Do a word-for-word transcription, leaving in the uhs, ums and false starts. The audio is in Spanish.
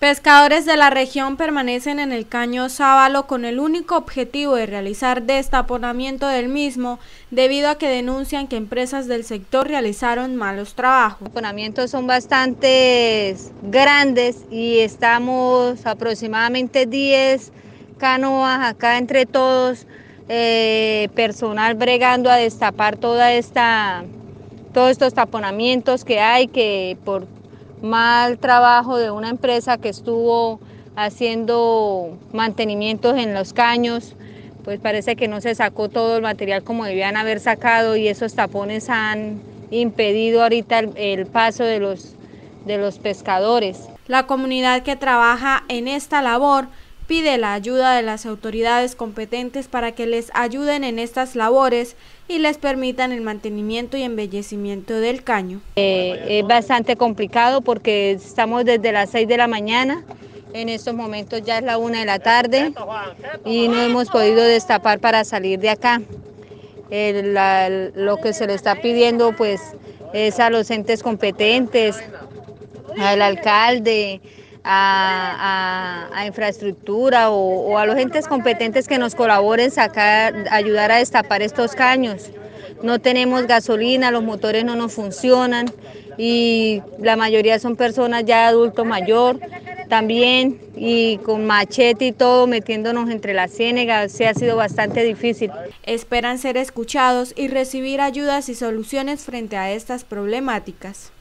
Pescadores de la región permanecen en el caño Sábalo con el único objetivo de realizar destaponamiento del mismo, debido a que denuncian que empresas del sector realizaron malos trabajos. Los destaponamientos son bastante grandes y estamos aproximadamente diez canoas acá entre todos, eh, personal bregando a destapar toda esta, todos estos taponamientos que hay, que por mal trabajo de una empresa que estuvo haciendo mantenimientos en los caños, pues parece que no se sacó todo el material como debían haber sacado, y esos tapones han impedido ahorita el, el paso de los, de los pescadores. La comunidad que trabaja en esta labor pide la ayuda de las autoridades competentes para que les ayuden en estas labores y les permitan el mantenimiento y embellecimiento del caño. Eh, es bastante complicado porque estamos desde las seis de la mañana, en estos momentos ya es la una de la tarde y no hemos podido destapar para salir de acá. El, la, lo que se le está pidiendo pues es a los entes competentes, al alcalde, A, a, a infraestructura o, o a los entes competentes que nos colaboren, sacar, ayudar a destapar estos caños. No tenemos gasolina, los motores no nos funcionan y la mayoría son personas ya de adulto mayor también, y con machete y todo metiéndonos entre las ciénegas, sí ha sido bastante difícil. Esperan ser escuchados y recibir ayudas y soluciones frente a estas problemáticas.